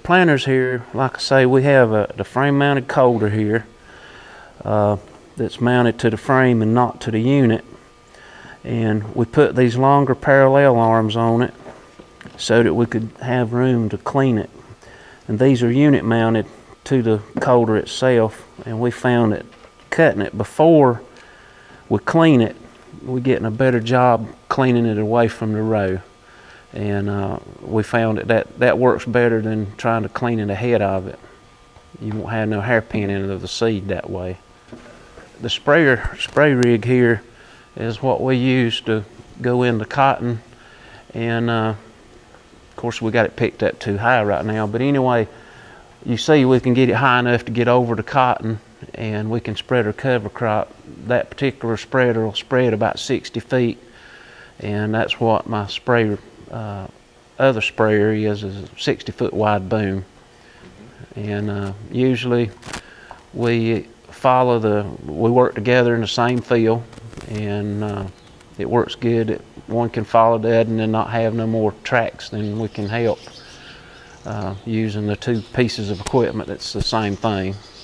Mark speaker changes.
Speaker 1: planters here, like I say, we have the frame mounted coulter here that's mounted to the frame and not to the unit. And we put these longer parallel arms on it so that we could have room to clean it. And these are unit mounted to the coulter itself, and we found that cutting it before we clean it, we're getting a better job cleaning it away from the row. And we found that works better than trying to clean it ahead of it. You won't have no hairpin in of the seed that way. The spray rig here is what we use to go into cotton, and of course we got it picked up too high right now, but anyway, you see we can get it high enough to get over the cotton, and we can spread our cover crop. That particular spreader will spread about 60 feet, and that's what my sprayer other sprayer is a 60-foot wide boom. And usually we work together in the same field, and it works good. One can follow the other and not have no more tracks than we can help using the two pieces of equipment that's the same thing.